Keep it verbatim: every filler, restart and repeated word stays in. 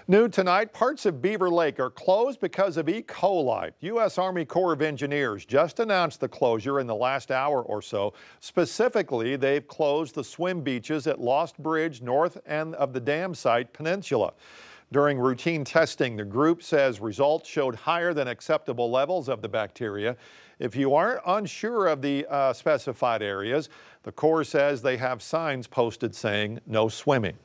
New tonight, parts of Beaver Lake are closed because of E. coli. U S Army Corps of Engineers just announced the closure in the last hour or so. Specifically, they've closed the swim beaches at Lost Bridge north end of the Damsite Peninsula. During routine testing, the group says results showed higher than acceptable levels of the bacteria. If you aren't unsure of the uh, specified areas, the Corps says they have signs posted saying no swimming.